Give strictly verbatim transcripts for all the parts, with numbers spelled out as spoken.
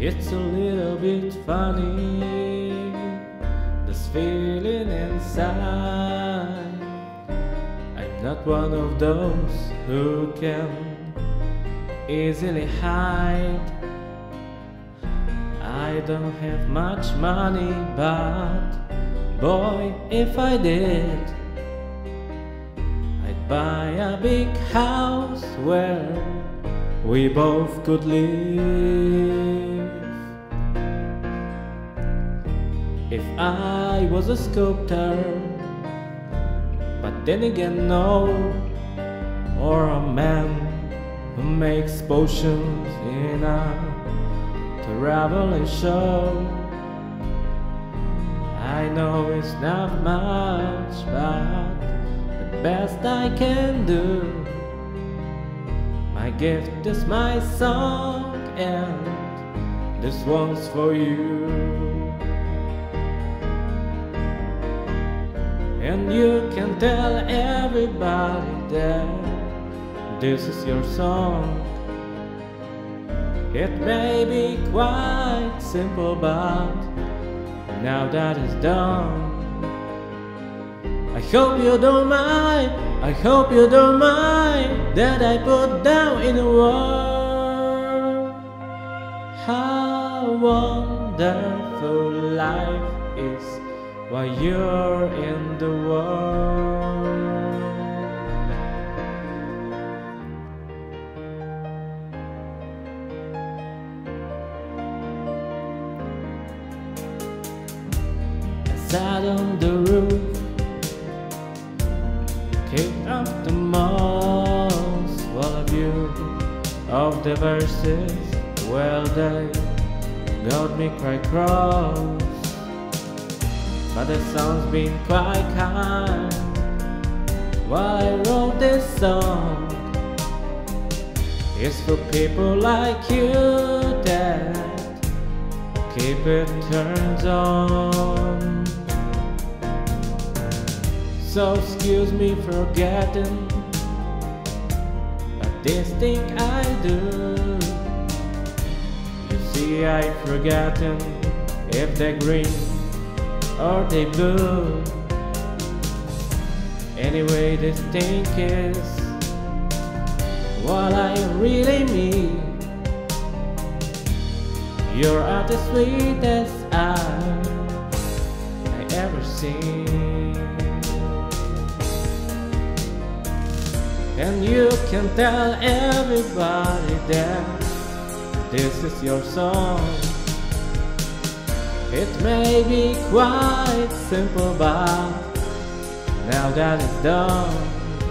It's a little bit funny, this feeling inside. I'm not one of those who can easily hide. I don't have much money, but boy, if I did, I'd buy a big house where we both could live. If I was a sculptor, but then again no, or a man who makes potions in a traveling show. I know it's not much, but the best I can do. My gift is my song, and this one's for you. And you can tell everybody that this is your song. It may be quite simple, but now that it's done, I hope you don't mind, I hope you don't mind that I put down in a word how wonderful life is while you're in the world. I sat on the roof, kicked off the most all of you of the verses. Well, they got me quite cross, but the song's been quite kind while I wrote this song. It's for people like you that keep it turned on. So excuse me for getting, but this thing I do, you see I've forgotten if they're green or they blue. Anyway, this thing is what I really mean. You're are the sweetest I, I ever seen. And you can tell everybody that this is your song. It may be quite simple, but now that it's done,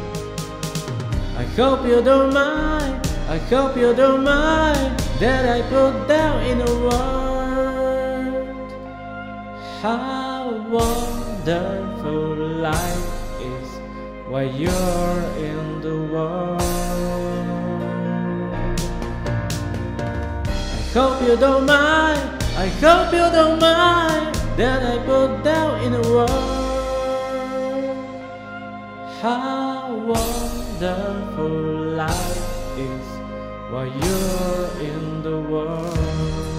I hope you don't mind, I hope you don't mind that I put down in a word how wonderful life is while you're in the world. I hope you don't mind, I hope you don't mind that I put down in a word how wonderful life is while you're in the world.